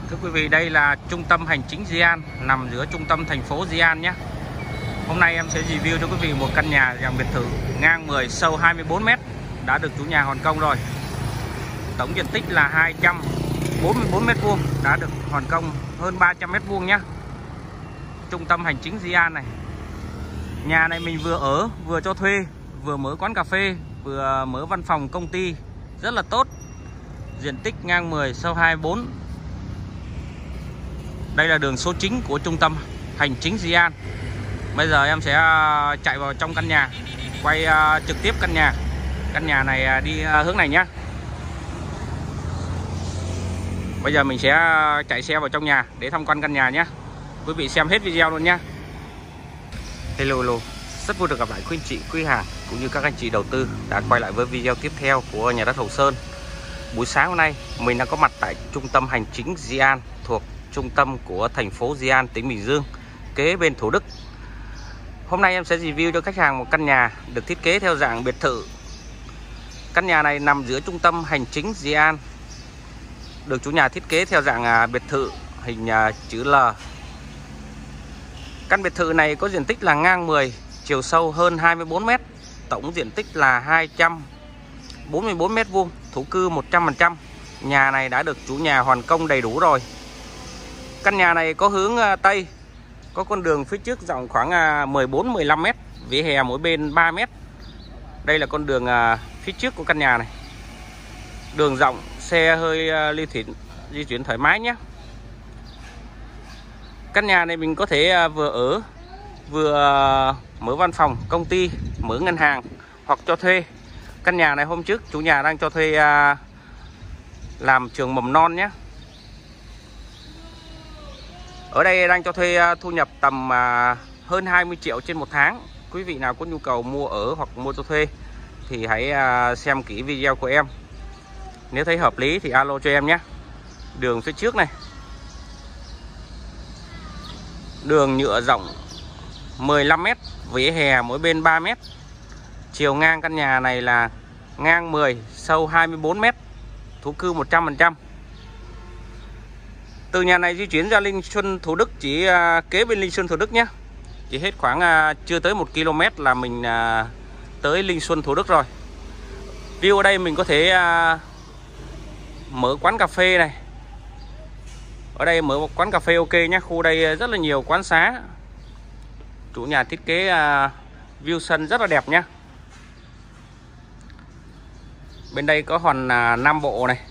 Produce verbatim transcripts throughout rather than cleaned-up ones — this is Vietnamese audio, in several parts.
Thưa quý vị, đây là trung tâm hành chính Di An, nằm giữa trung tâm thành phố Di An nhé. Hôm nay em sẽ review cho quý vị một căn nhà dạng biệt thự ngang mười sâu hai mươi bốn mét, đã được chủ nhà hoàn công rồi. Tổng diện tích là hai trăm bốn mươi bốn mét vuông, đã được hoàn công hơn ba trăm mét vuông nhé. Trung tâm hành chính Di An này. Nhà này mình vừa ở, vừa cho thuê, vừa mở quán cà phê, vừa mở văn phòng công ty, rất là tốt. Diện tích ngang mười sâu hai mươi bốn. Đây là đường số chính của trung tâm hành chính Di An. Bây giờ em sẽ chạy vào trong căn nhà, quay trực tiếp căn nhà. Căn nhà này đi hướng này nhé. Bây giờ mình sẽ chạy xe vào trong nhà để tham quan căn nhà nhé. Quý vị xem hết video luôn nhé. Hello, hello. Rất vui được gặp lại quý anh chị, quý hàng cũng như các anh chị đầu tư đã quay lại với video tiếp theo của nhà đất Hậu Sơn. Buổi sáng hôm nay mình đang có mặt tại trung tâm hành chính Di An, thuộc trung tâm của thành phố Di An, tỉnh Bình Dương, kế bên Thủ Đức. Hôm nay em sẽ review cho khách hàng một căn nhà được thiết kế theo dạng biệt thự. Căn nhà này nằm giữa trung tâm hành chính Di An, được chủ nhà thiết kế theo dạng biệt thự hình chữ L. Căn biệt thự này có diện tích là ngang mười, chiều sâu hơn hai mươi bốn mét, tổng diện tích là hai trăm bốn mươi bốn mét vuông, thổ cư một trăm phần trăm. Nhà này đã được chủ nhà hoàn công đầy đủ rồi. Căn nhà này có hướng Tây, có con đường phía trước rộng khoảng mười bốn mười lăm mét, vỉa hè mỗi bên ba mét. Đây là con đường phía trước của căn nhà này. Đường rộng, xe hơi lưu chuyển, di chuyển thoải mái nhé. Căn nhà này mình có thể vừa ở, vừa mở văn phòng, công ty, mở ngân hàng hoặc cho thuê. Căn nhà này hôm trước chủ nhà đang cho thuê làm trường mầm non nhé. Ở đây đang cho thuê thu nhập tầm hơn hai mươi triệu trên một tháng. Quý vị nào có nhu cầu mua ở hoặc mua cho thuê thì hãy xem kỹ video của em. Nếu thấy hợp lý thì alo cho em nhé. Đường phía trước này, đường nhựa rộng mười lăm mét, vỉa hè mỗi bên ba mét. Chiều ngang căn nhà này là ngang mười, sâu hai mươi bốn mét, thổ cư một trăm phần trăm. Từ nhà này di chuyển ra Linh Xuân Thủ Đức chỉ kế bên Linh Xuân Thủ Đức nhé. Chỉ hết khoảng chưa tới một ki lô mét là mình tới Linh Xuân Thủ Đức rồi. View ở đây mình có thể mở quán cà phê này. Ở đây mở một quán cà phê ok nhé. Khu đây rất là nhiều quán xá. Chủ nhà thiết kế view sân rất là đẹp nhé. Bên đây có hòn Nam Bộ này.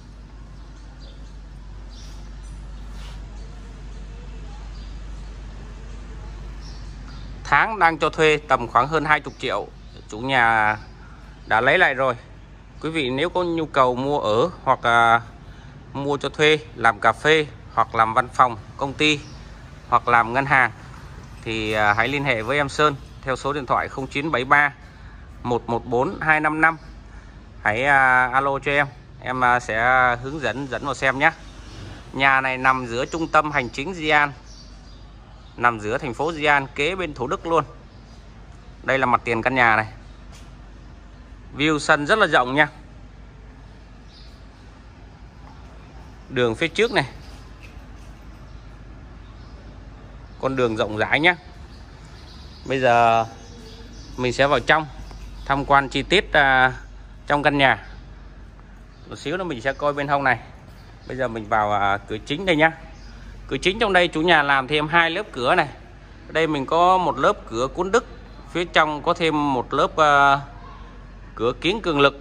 Tháng đang cho thuê tầm khoảng hơn hai mươi triệu. Chủ nhà đã lấy lại rồi. Quý vị nếu có nhu cầu mua ở hoặc à, mua cho thuê, làm cà phê hoặc làm văn phòng, công ty hoặc làm ngân hàng thì à, hãy liên hệ với em Sơn theo số điện thoại không chín bảy ba một một bốn hai năm năm. Hãy à, alo cho em, em à, sẽ hướng dẫn dẫn vào xem nhé. Nhà này nằm giữa trung tâm hành chính Di An, nằm giữa thành phố Di An, kế bên Thủ Đức luôn. Đây là mặt tiền căn nhà này. View sân rất là rộng nha. Đường phía trước này, con đường rộng rãi nhé. Bây giờ mình sẽ vào trong tham quan chi tiết uh, trong căn nhà. Một xíu nữa mình sẽ coi bên hông này. Bây giờ mình vào uh, cửa chính đây nhá. Cửa chính trong đây chủ nhà làm thêm hai lớp cửa này. Ở đây mình có một lớp cửa cuốn Đức, phía trong có thêm một lớp uh, cửa kiến cường lực.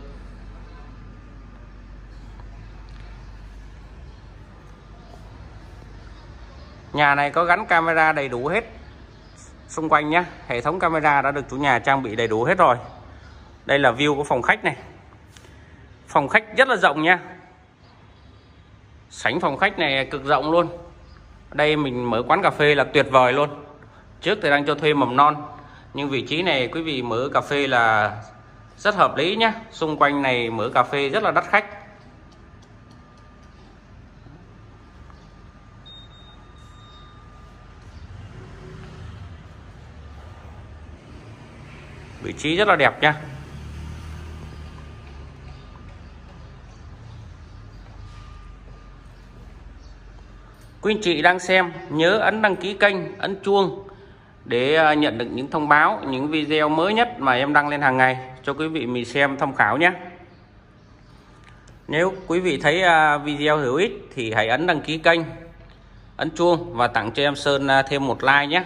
Nhà này có gắn camera đầy đủ hết xung quanh nhé. Hệ thống camera đã được chủ nhà trang bị đầy đủ hết rồi. Đây là view của phòng khách này. Phòng khách rất là rộng nha. Sảnh phòng khách này cực rộng luôn. Ở đây mình mở quán cà phê là tuyệt vời luôn. Trước thì đang cho thuê mầm non, nhưng vị trí này quý vị mở cà phê là rất hợp lý nhé. Xung quanh này mở cà phê rất là đắt khách. Vị trí rất là đẹp nha. Quý anh chị đang xem nhớ ấn đăng ký kênh, ấn chuông để nhận được những thông báo, những video mới nhất mà em đăng lên hàng ngày cho quý vị mình xem tham khảo nhé. Nếu quý vị thấy video hữu ích thì hãy ấn đăng ký kênh, ấn chuông và tặng cho em Sơn thêm một like nhé.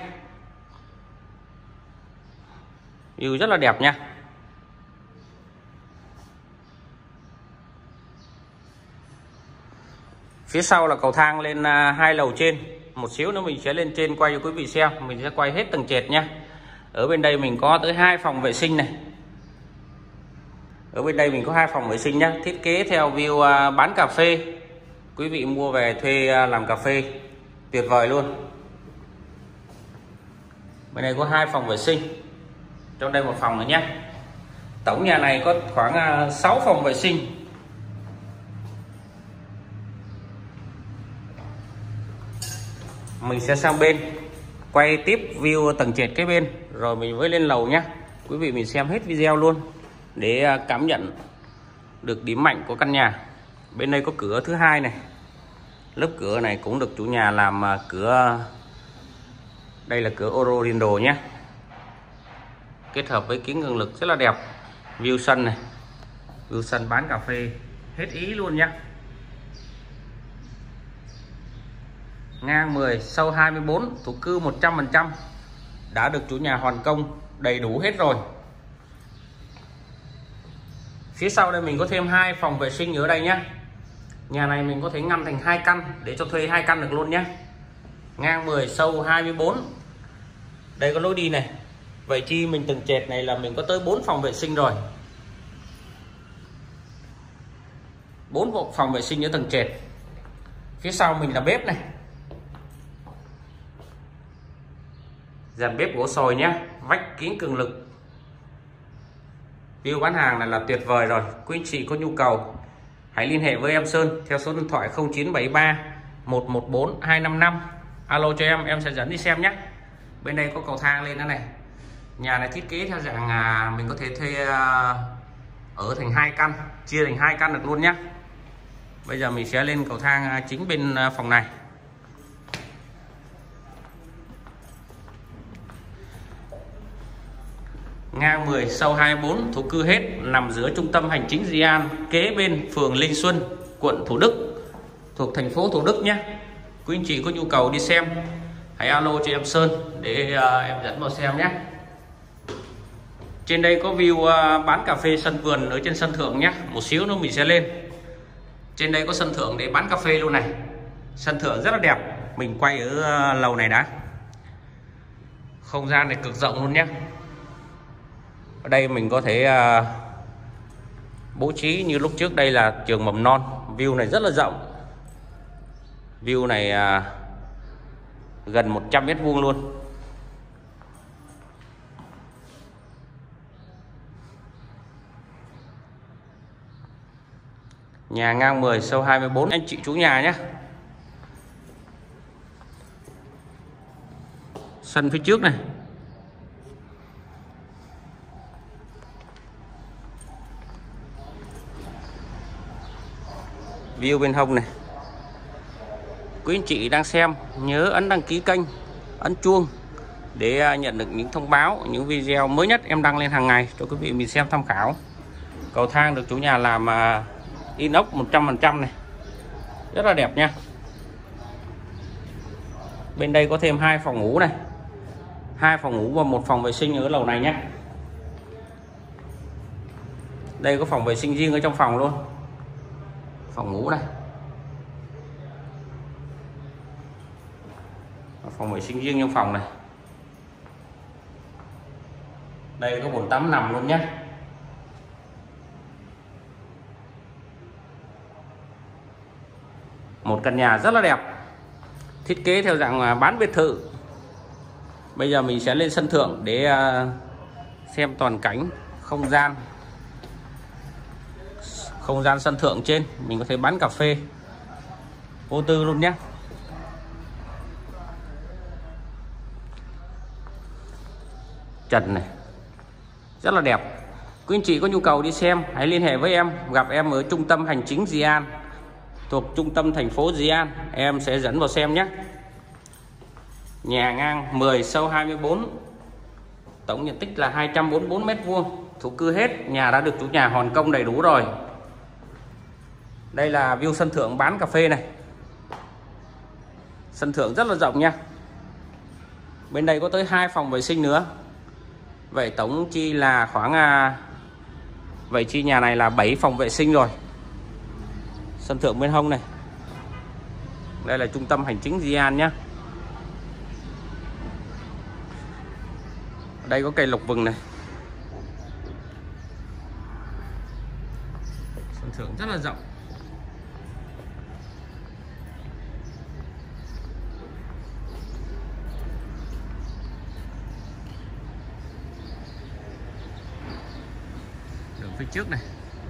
View rất là đẹp nha. Phía sau là cầu thang lên hai lầu trên. Một xíu nữa mình sẽ lên trên quay cho quý vị xem. Mình sẽ quay hết tầng trệt nha. Ở bên đây mình có tới hai phòng vệ sinh này. Ở bên đây mình có hai phòng vệ sinh nhá. Thiết kế theo view bán cà phê. Quý vị mua về thuê làm cà phê tuyệt vời luôn. Bên này có hai phòng vệ sinh. Trong đây một phòng nữa nhé. Tổng nhà này có khoảng sáu phòng vệ sinh. Mình sẽ sang bên quay tiếp view tầng trệt cái bên rồi mình mới lên lầu nhé. Quý vị mình xem hết video luôn để cảm nhận được điểm mạnh của căn nhà. Bên đây có cửa thứ hai này. Lớp cửa này cũng được chủ nhà làm cửa. Đây là cửa Oriental nhé. Kết hợp với kính cường lực rất là đẹp. View sân này. View sân bán cà phê hết ý luôn nhé. Ngang mười, sâu hai mươi bốn, thổ cư một trăm phần trăm. Đã được chủ nhà hoàn công đầy đủ hết rồi. Phía sau đây mình có thêm hai phòng vệ sinh ở đây nhé. Nhà này mình có thể ngăn thành hai căn để cho thuê hai căn được luôn nhé. Ngang mười, sâu hai mươi bốn. Đây có lối đi này. Vậy chi mình tầng trệt này là mình có tới bốn phòng vệ sinh rồi. bốn phòng vệ sinh ở tầng trệt. Phía sau mình là bếp này. Dàn bếp gỗ sồi nhé. Vách kính cường lực. View bán hàng này là tuyệt vời rồi. Quý anh chị có nhu cầu hãy liên hệ với em Sơn theo số điện thoại không chín bảy ba một một bốn hai năm năm. Alo cho em, em sẽ dẫn đi xem nhé. Bên đây có cầu thang lên đây này. Nhà này thiết kế theo dạng à, mình có thể thuê à, ở thành hai căn, chia thành hai căn được luôn nhé. Bây giờ mình sẽ lên cầu thang à, chính bên à, phòng này. Ngang mười, sâu hai mươi bốn, thổ cư hết, nằm giữa trung tâm hành chính Di An, kế bên phường Linh Xuân, quận Thủ Đức, thuộc thành phố Thủ Đức nhé. Quý anh chị có nhu cầu đi xem hãy alo cho em Sơn để uh, em dẫn vào xem nhé. Trên đây có view uh, bán cà phê sân vườn ở trên sân thượng nhé. Một xíu nữa mình sẽ lên. Trên đây có sân thượng để bán cà phê luôn này. Sân thượng rất là đẹp. Mình quay ở uh, lầu này đã. Không gian này cực rộng luôn nhé. Ở đây mình có thể uh, bố trí như lúc trước đây là trường mầm non. View này rất là rộng. View này uh, gần một trăm mét vuông luôn. Nhà ngang mười, sâu hai mươi bốn. Anh chị chủ nhà nhé. Sân phía trước này. View bên hông này. Quý anh chị đang xem nhớ ấn đăng ký kênh, ấn chuông để nhận được những thông báo, những video mới nhất em đăng lên hàng ngày cho quý vị mình xem tham khảo. Cầu thang được chủ nhà làm inox một trăm phần trăm này. Rất là đẹp nha. Bên đây có thêm hai phòng ngủ này. Hai phòng ngủ và một phòng vệ sinh ở lầu này nhé. Đây có phòng vệ sinh riêng ở trong phòng luôn. Phòng ngủ này. Phòng vệ sinh riêng trong phòng này. Đây có bồn tắm nằm luôn nhé. Một căn nhà rất là đẹp. Thiết kế theo dạng bán biệt thự. Bây giờ mình sẽ lên sân thượng để xem toàn cảnh không gian. Không gian sân thượng trên mình có thể bán cà phê vô tư luôn nhé. Trần này rất là đẹp. Quý anh chị có nhu cầu đi xem hãy liên hệ với em, gặp em ở trung tâm hành chính Di An, thuộc trung tâm thành phố Di An. Em sẽ dẫn vào xem nhé. Nhà ngang mười sâu hai mươi bốn, tổng diện tích là hai trăm bốn mươi bốn mét vuông, thổ cư hết. Nhà đã được chủ nhà hoàn công đầy đủ rồi. Đây là view sân thượng bán cà phê này. Sân thượng rất là rộng nha. Bên đây có tới hai phòng vệ sinh nữa. Vậy tổng chi là khoảng vậy chi nhà này là bảy phòng vệ sinh rồi. Sân thượng bên hông này. Đây là trung tâm hành chính Di An nhé. Đây có cây lộc vừng này. Sân thượng rất là rộng. Đường phía trước này.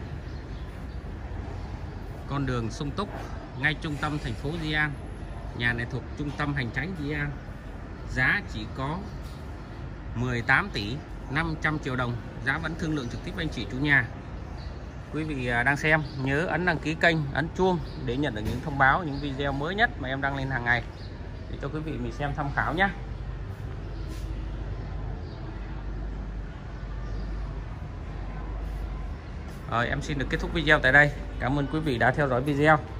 Con đường sung túc ngay trung tâm thành phố Di An. Nhà này thuộc trung tâm hành chính Di An. Giá chỉ có mười tám tỷ năm trăm triệu đồng. Giá vẫn thương lượng trực tiếp với anh chị chủ nhà. Quý vị đang xem nhớ ấn đăng ký kênh, ấn chuông để nhận được những thông báo, những video mới nhất mà em đăng lên hàng ngày, để cho quý vị mình xem tham khảo nhé. Rồi em xin được kết thúc video tại đây. Cảm ơn quý vị đã theo dõi video.